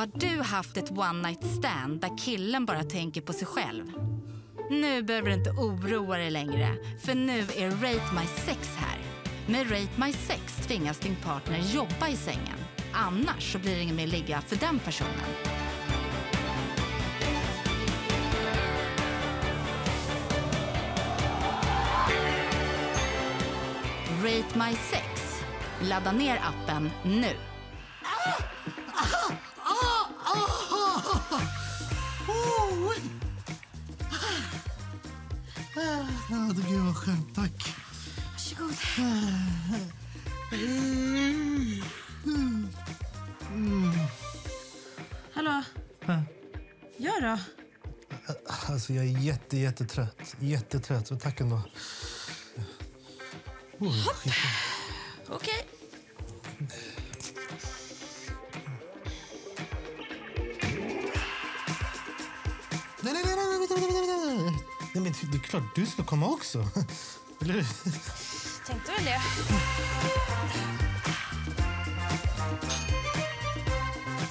Har du haft ett one night stand där killen bara tänker på sig själv? Nu behöver du inte oroa dig längre, för nu är Rate My Sex här. Med Rate My Sex tvingas din partner jobba i sängen. Annars så blir det ingen mer ligga för den personen. Rate My Sex. Ladda ner appen nu. Gud vad skönt, tack. Varsågod. Hallå? Gör då? Alltså jag är jättetrött. Jättetrött, så tack ändå. Okej. Nej. Nej, men det är klart du ska komma också. Eller hur? Tänkte väl det.